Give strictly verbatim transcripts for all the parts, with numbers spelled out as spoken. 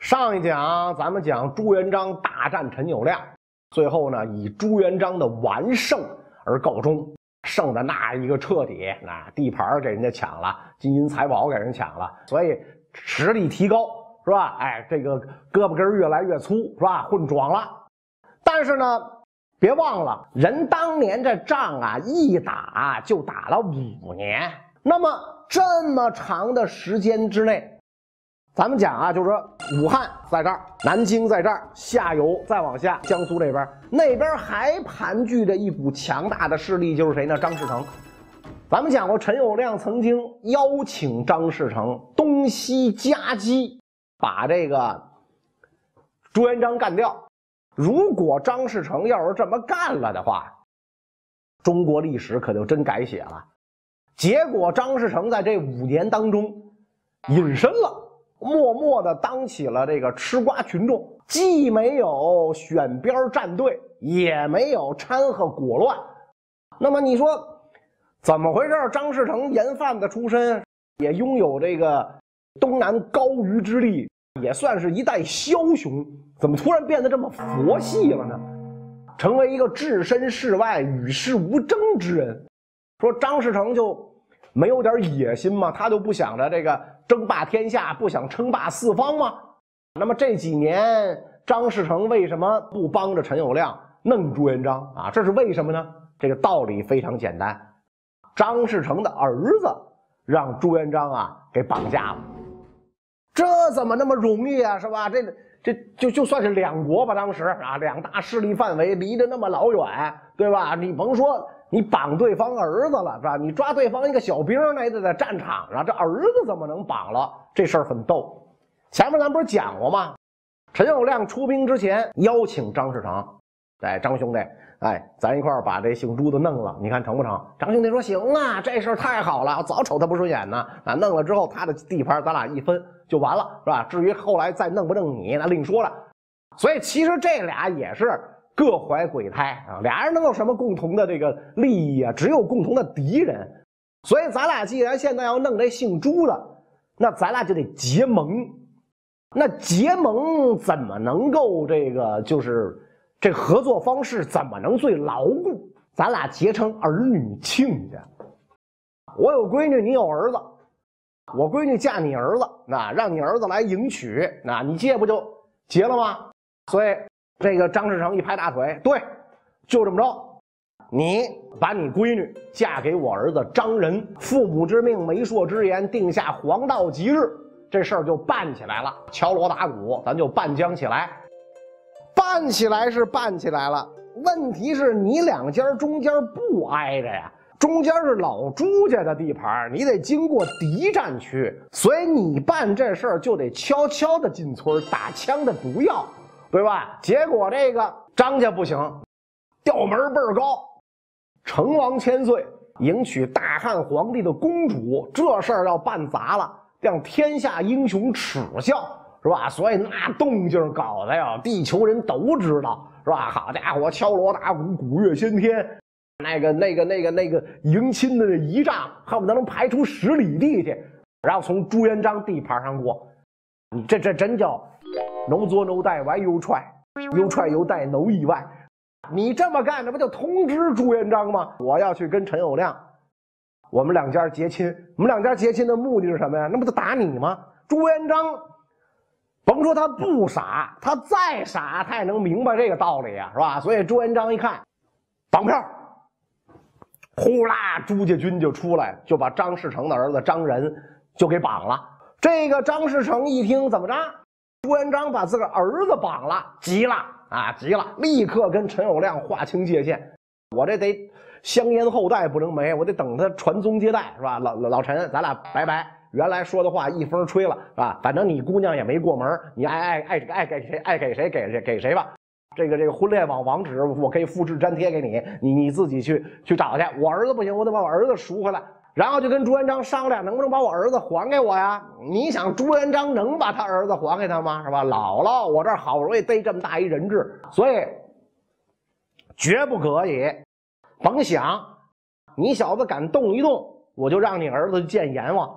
上一讲咱们讲朱元璋大战陈友谅，最后呢以朱元璋的完胜而告终，胜的那一个彻底，那地盘给人家抢了，金银财宝给人抢了，所以实力提高，是吧？哎，这个胳膊根越来越粗，是吧？混壮了。但是呢，别忘了，人当年这仗啊，一打就打了五年。那么这么长的时间之内，咱们讲啊，就是说武汉在这儿，南京在这儿，下游再往下，江苏这边，那边还盘踞着一股强大的势力，就是谁呢？张士诚。咱们讲过，陈友谅曾经邀请张士诚东西夹击，把这个朱元璋干掉。如果张士诚要是这么干了的话，中国历史可就真改写了。结果张士诚在这五年当中隐身了，默默地当起了这个吃瓜群众，既没有选边站队，也没有掺和裹乱。那么你说怎么回事？张士诚盐贩子出身，也拥有这个东南高于之力，也算是一代枭雄，怎么突然变得这么佛系了呢？成为一个置身事外、与世无争之人。说张士诚就没有点野心吗？他就不想着这个争霸天下，不想称霸四方吗？那么这几年张士诚为什么不帮着陈友谅弄朱元璋啊？这是为什么呢？这个道理非常简单，张士诚的儿子让朱元璋啊给绑架了。这怎么那么容易啊？是吧？这这就就算是两国吧，当时啊，两大势力范围离得那么老远，对吧？你甭说你绑对方儿子了，是吧？你抓对方一个小兵，那也得在战场上，这儿子怎么能绑了？这事儿很逗。前面咱不是讲过吗？陈友谅出兵之前邀请张士诚，哎，张兄弟，哎，咱一块儿把这姓朱的弄了，你看成不成？张兄弟说行啊，这事儿太好了，我早瞅他不顺眼呢。啊，弄了之后他的地盘咱俩一分就完了，是吧？至于后来再弄不弄你，那另说了。所以其实这俩也是各怀鬼胎啊，俩人能有什么共同的这个利益啊？只有共同的敌人。所以咱俩既然现在要弄这姓朱的，那咱俩就得结盟。那结盟怎么能够这个就是这合作方式怎么能最牢固？咱俩结成儿女亲家。我有闺女，你有儿子，我闺女嫁你儿子，那让你儿子来迎娶，那你结不就结了吗？所以这个张士诚一拍大腿，对，就这么着，你把你闺女嫁给我儿子张仁，父母之命，媒妁之言，定下黄道吉日，这事儿就办起来了，敲锣打鼓，咱就办僵起来。办起来是办起来了，问题是你两家中间不挨着呀，中间是老朱家的地盘，你得经过敌占区，所以你办这事儿就得悄悄的进村，打枪的不要，对吧？结果这个张家不行，调门倍儿高，成王千岁迎娶大汉皇帝的公主，这事儿要办砸了，让天下英雄耻笑，是吧？所以那动静搞的呀，地球人都知道，是吧？好家伙，敲锣打鼓，鼓乐喧天，那个那个那个那个迎亲的仪仗，恨不得能排出十里地去，然后从朱元璋地盘上过。你这这真叫 no 作 no 带 why you try you try you die no 意外。你这么干，这不就通知朱元璋吗？我要去跟陈友谅，我们两家结亲。我们两家结亲的目的是什么呀？那不就打你吗？朱元璋甭说他不傻，他再傻他也能明白这个道理啊，是吧？所以朱元璋一看绑票，呼啦，朱家军就出来，就把张士诚的儿子张仁就给绑了。这个张士诚一听怎么着，朱元璋把自个儿子绑了，急了啊，急了，立刻跟陈友谅划清界限。我这得香烟后代不能没，我得等他传宗接代，是吧？老老陈，咱俩拜拜。原来说的话一风吹了，是吧？反正你姑娘也没过门，你爱爱爱爱给谁爱给谁给谁给谁吧。这个这个婚恋网网址我可以复制粘贴给你，你你自己去去找去。我儿子不行，我得把我儿子赎回来。然后就跟朱元璋商量，能不能把我儿子还给我呀？你想朱元璋能把他儿子还给他吗？是吧？姥姥，我这儿好容易逮这么大一人质，所以绝不可以。甭想，你小子敢动一动，我就让你儿子见阎王。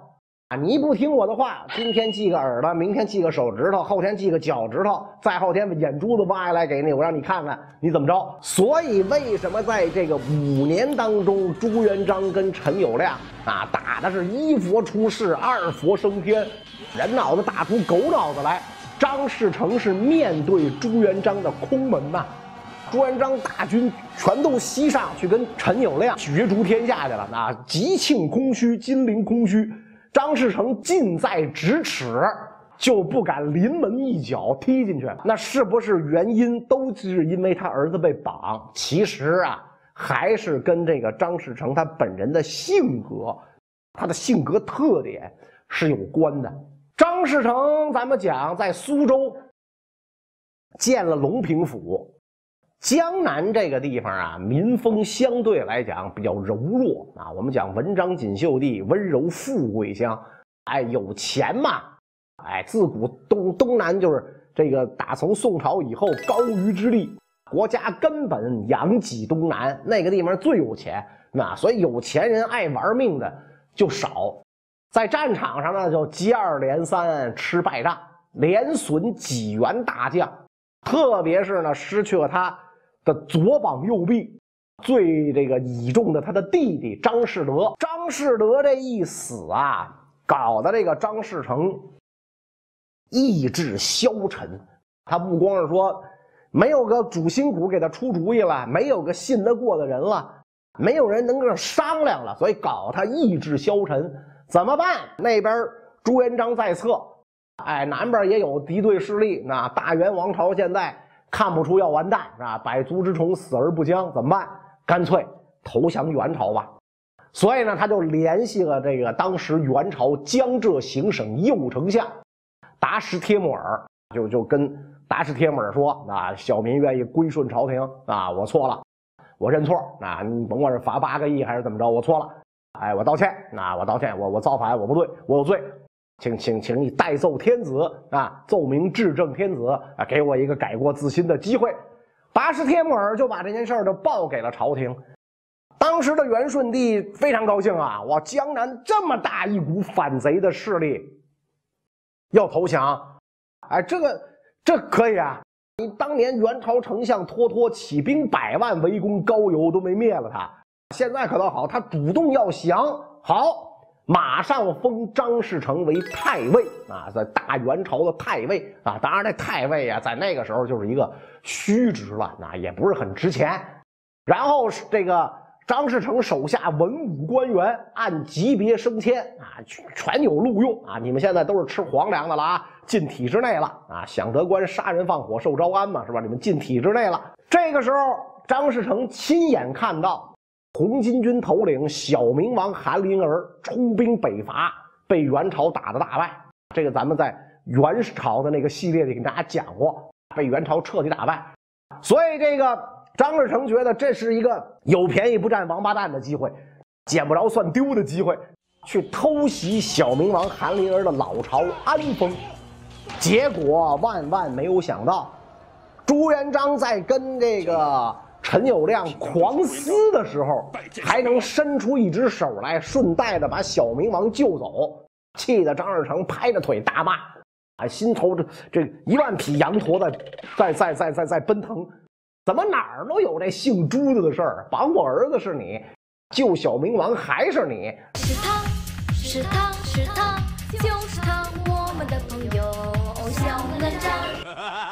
啊，你不听我的话，今天系个耳朵，明天系个手指头，后天系个脚趾头，再后天眼珠子挖下来给你，我让你看看你怎么着。所以为什么在这个五年当中，朱元璋跟陈友谅啊打的是一佛出世，二佛升天，人脑子打出狗脑子来。张士诚是面对朱元璋的空门呐、啊，朱元璋大军全都西上去跟陈友谅角逐天下去了啊，吉庆空虚，金陵空虚。张士诚近在咫尺，就不敢临门一脚踢进去。那是不是原因都是因为他儿子被绑？其实啊，还是跟这个张士诚他本人的性格，他的性格特点是有关的。张士诚，咱们讲在苏州建了隆平府，江南这个地方啊，民风相对来讲比较柔弱啊。我们讲文章锦绣地，温柔富贵乡，哎，有钱嘛，哎，自古东东南就是这个，打从宋朝以后高于之地，国家根本养己东南，那个地方最有钱，那所以有钱人爱玩命的就少。在战场上呢，就接二连三吃败仗，连损几员大将，特别是呢失去了他的左膀右臂，最这个倚重的他的弟弟张士德。张士德这一死啊，搞得这个张士诚意志消沉。他不光是说没有个主心骨给他出主意了，没有个信得过的人了，没有人能够商量了，所以搞他意志消沉。怎么办？那边朱元璋在侧，哎，南边也有敌对势力。那大元王朝现在看不出要完蛋，是吧？百足之虫，死而不僵，怎么办？干脆投降元朝吧。所以呢，他就联系了这个当时元朝江浙行省右丞相达什帖木儿，就就跟达什帖木儿说啊，小民愿意归顺朝廷啊，我错了，我认错啊，你甭管是罚八个亿还是怎么着，我错了。哎，我道歉，那我道歉，我我造反，我不对，我有罪，请请请你代奏天子啊，奏明至正天子啊，给我一个改过自新的机会。达什帖木儿就把这件事儿就报给了朝廷。当时的元顺帝非常高兴啊，哇，江南这么大一股反贼的势力要投降，哎，这个这可以啊！你当年元朝丞相脱脱起兵百万围攻高邮都没灭了他。现在可倒好，他主动要降，好，马上封张士诚为太尉啊，在大元朝的太尉啊。当然，这太尉啊，在那个时候就是一个虚职了，那也不是很值钱。然后这个张士诚手下文武官员按级别升迁啊，全有录用啊。你们现在都是吃皇粮的了啊，进体制内了啊，享得官，杀人放火，受招安嘛，是吧？你们进体制内了。这个时候，张士诚亲眼看到红巾军头领小明王韩林儿出兵北伐，被元朝打得大败。这个咱们在元朝的那个系列里给大家讲过，被元朝彻底打败。所以这个张士诚觉得这是一个有便宜不占王八蛋的机会，捡不着算丢的机会，去偷袭小明王韩林儿的老巢安丰。结果万万没有想到，朱元璋在跟这个陈友谅狂撕的时候，还能伸出一只手来，顺带的把小明王救走，气得张士诚拍着腿大骂：“啊，心头这这一万匹羊驼在在在在在在奔腾，怎么哪儿都有这姓朱的的事儿？绑我儿子是你，救小明王还是你？ 是他，是他，是他，就是他，我们的朋友小南张。”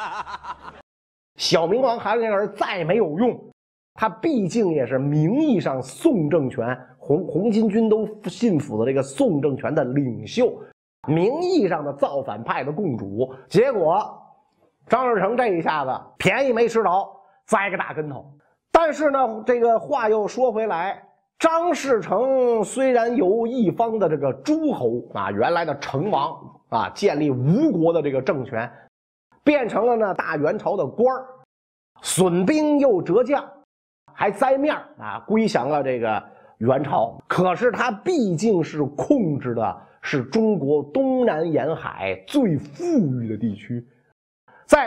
小明王韩林儿再没有用，他毕竟也是名义上宋政权红红巾军都信服的这个宋政权的领袖，名义上的造反派的共主。结果张士诚这一下子便宜没吃着，栽个大跟头。但是呢，这个话又说回来，张士诚虽然由一方的这个诸侯啊，原来的成王啊，建立吴国的这个政权，变成了呢大元朝的官儿，损兵又折将，还栽面啊，归降了这个元朝。可是他毕竟是控制的是中国东南沿海最富裕的地区，在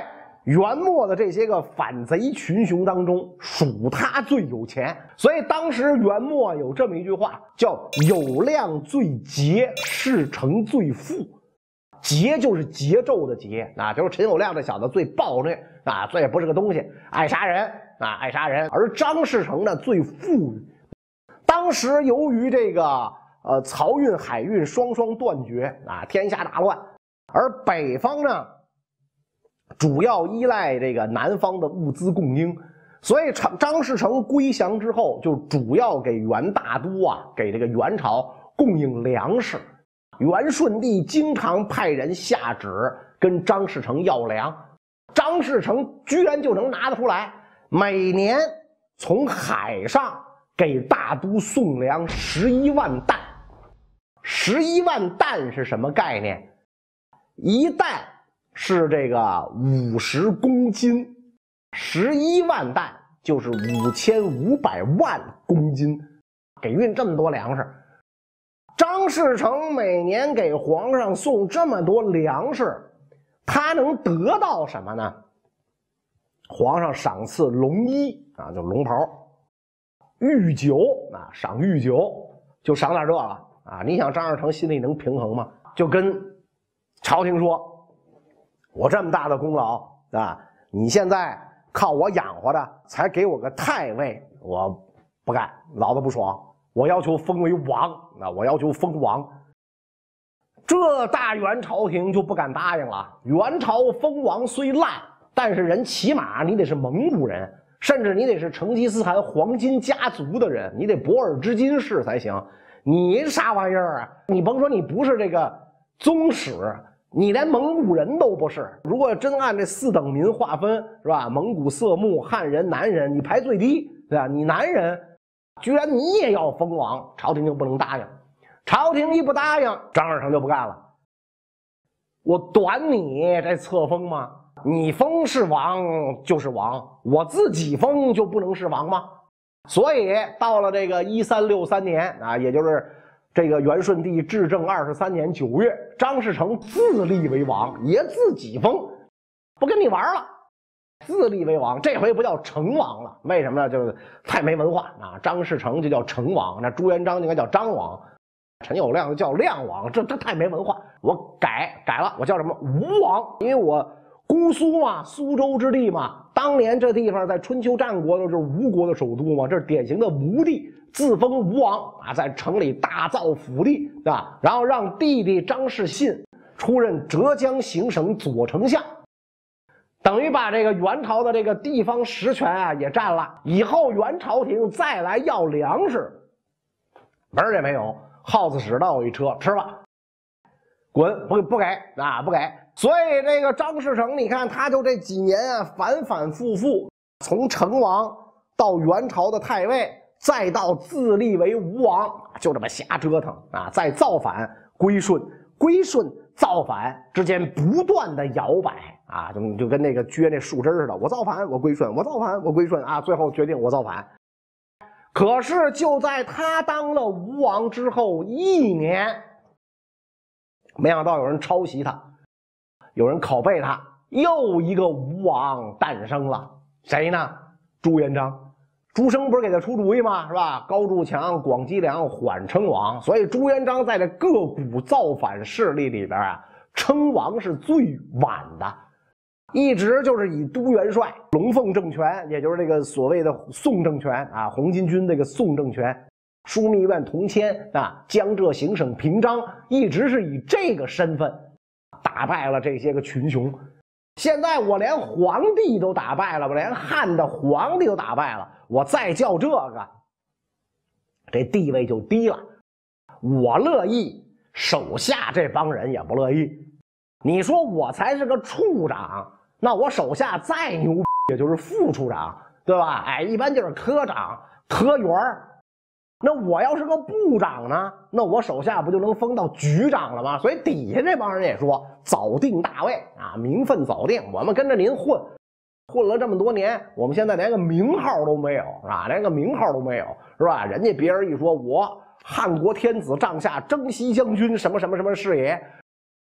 元末的这些个反贼群雄当中，属他最有钱，所以当时元末有这么一句话，叫“有量最节，事成最富”。桀就是桀纣的桀啊，就是陈友谅这小子最暴虐啊，最不是个东西，爱杀人啊，爱杀人。而张士诚呢最富裕。当时由于这个呃漕运海运双双断绝啊，天下大乱，而北方呢主要依赖这个南方的物资供应，所以张士诚归降之后，就主要给元大都啊，给这个元朝供应粮食。元顺帝经常派人下旨跟张士诚要粮，张士诚居然就能拿得出来，每年从海上给大都送粮十一万担。十一万担是什么概念？一担是这个五十公斤，十一万担就是五千五百万公斤，给运这么多粮食。张士诚每年给皇上送这么多粮食，他能得到什么呢？皇上赏赐龙衣啊，就龙袍；御酒啊，赏御酒，就赏点这个啊。你想张士诚心里能平衡吗？就跟朝廷说：“我这么大的功劳啊，你现在靠我养活的，才给我个太尉，我不干，老子不爽。”我要求封为王啊！我要求封王，这大元朝廷就不敢答应了。元朝封王虽烂，但是人起码你得是蒙古人，甚至你得是成吉思汗黄金家族的人，你得博尔之金氏才行。你啥玩意儿啊？你甭说你不是这个宗室，你连蒙古人都不是。如果真按这四等民划分，是吧？蒙古、色目、汉人、南人，你排最低，对吧？你南人。居然你也要封王，朝廷就不能答应。朝廷一不答应，张士诚就不干了。我短你这册封吗？你封是王就是王，我自己封就不能是王吗？所以到了这个一三六三年啊，也就是这个元顺帝至正二十三年九月，张士诚自立为王，也自己封，不跟你玩了。自立为王，这回不叫成王了，为什么呢？就是太没文化啊！张士诚就叫成王，那朱元璋应该叫张王，陈友谅就叫亮王，这这太没文化。我改改了，我叫什么吴王？因为我姑苏嘛，苏州之地嘛，当年这地方在春秋战国的就是吴国的首都嘛，这是典型的吴地，自封吴王啊，在城里大造府吏，对吧？然后让弟弟张士信出任浙江行省左丞相。等于把这个元朝的这个地方实权啊也占了，以后元朝廷再来要粮食，门儿也没有，耗子屎倒一车，吃吧，滚，不不给啊，不给。所以这个张士诚，你看他就这几年啊，反反复复，从成王到元朝的太尉，再到自立为吴王，就这么瞎折腾啊，再造反归顺，归顺造反之间不断的摇摆。啊，就就跟那个撅那树枝似的，我造反，我归顺，我造反，我归顺啊，最后决定我造反。可是就在他当了吴王之后一年，没想到有人抄袭他，有人拷贝他，又一个吴王诞生了。谁呢？朱元璋。朱生不是给他出主意吗？是吧？高筑墙，广积粮，缓称王。所以朱元璋在这各股造反势力里边啊，称王是最晚的。一直就是以都元帅龙凤政权，也就是这个所谓的宋政权啊，红巾军这个宋政权，枢密院同谦啊，江浙行省平章，一直是以这个身份打败了这些个群雄。现在我连皇帝都打败了，我连汉的皇帝都打败了，我再叫这个，这地位就低了。我乐意，手下这帮人也不乐意。你说我才是个处长，那我手下再牛逼也就是副处长，对吧？哎，一般就是科长、科员。那我要是个部长呢，那我手下不就能封到局长了吗？所以底下这帮人也说早定大位啊，名分早定，我们跟着您混，混了这么多年，我们现在连个名号都没有，是吧？连个名号都没有，是吧？人家别人一说我汉国天子帐下征西将军什么什么什么是也。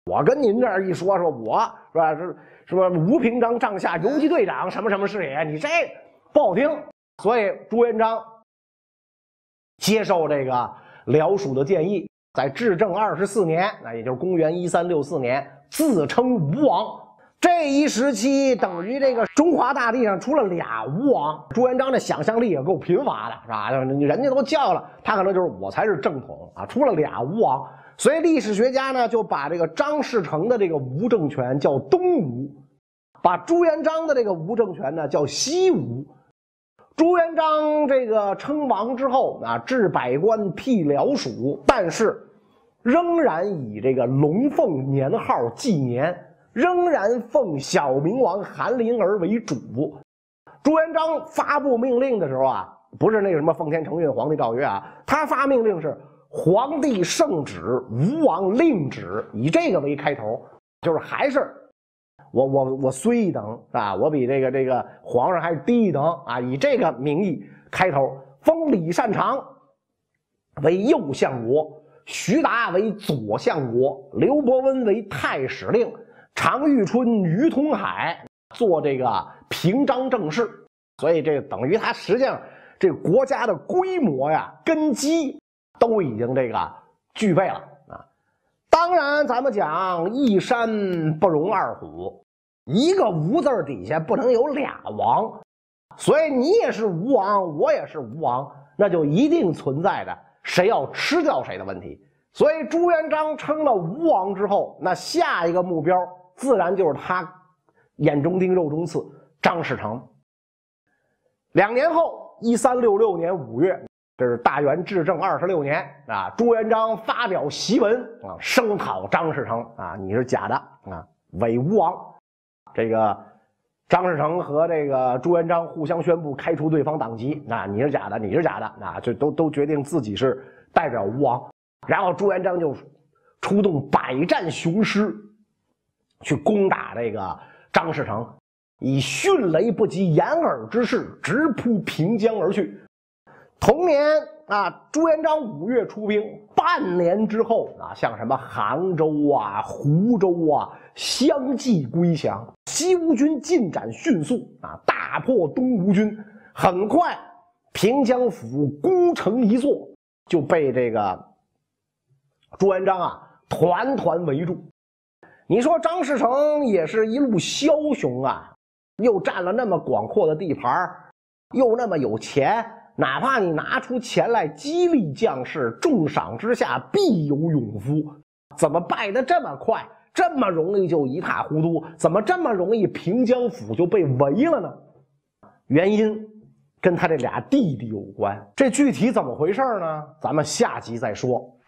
我跟您这儿一说说我是吧？是是吧？吴平章帐下游击队长什么什么是也，你这不好听。所以朱元璋接受这个辽属的建议，在至正二十四年，那也就是公元一三六四年，自称吴王。这一时期等于这个中华大地上出了俩吴王。朱元璋这想象力也够贫乏的，是吧？人家都叫了，他可能就是我才是正统啊，出了俩吴王。所以历史学家呢就把这个张士诚的这个吴政权叫东吴，把朱元璋的这个吴政权呢叫西吴。朱元璋这个称王之后啊，置百官辟辽属，但是仍然以这个龙凤年号纪年，仍然奉小明王韩林儿为主。朱元璋发布命令的时候啊，不是那个什么奉天承运皇帝诏曰啊，他发命令是皇帝圣旨，吴王令旨，以这个为开头，就是还是我我我虽一等啊，我比这个这个皇上还低一等啊，以这个名义开头，封李善长为右相国，徐达为左相国，刘伯温为太史令，常遇春、于通海做这个平章政事。所以这等于他实际上这个国家的规模呀、根基都已经这个具备了啊。当然咱们讲一山不容二虎，一个吴字底下不能有俩王，所以你也是吴王，我也是吴王，那就一定存在着谁要吃掉谁的问题。所以朱元璋称了吴王之后，那下一个目标自然就是他眼中钉肉中刺张士诚。两年后一三六六年五月，这是大元至正二十六年啊，朱元璋发表檄文啊，声讨张士诚啊，你是假的啊，伪吴王。这个张士诚和这个朱元璋互相宣布开除对方党籍啊，你是假的，你是假的啊，就都都决定自己是代表吴王。然后朱元璋就出动百战雄师去攻打这个张士诚，以迅雷不及掩耳之势直扑平江而去。同年啊，朱元璋五月出兵，半年之后啊，像什么杭州啊、湖州啊，相继归降。西吴军进展迅速啊，大破东吴军，很快平江府孤城一座就被这个朱元璋啊团团围住。你说张士诚也是一路枭雄啊，又占了那么广阔的地盘，又那么有钱，哪怕你拿出钱来激励将士，重赏之下必有勇夫，怎么败得这么快，这么容易就一塌糊涂？怎么这么容易平江府就被围了呢？原因跟他这俩弟弟有关，这具体怎么回事呢？咱们下集再说。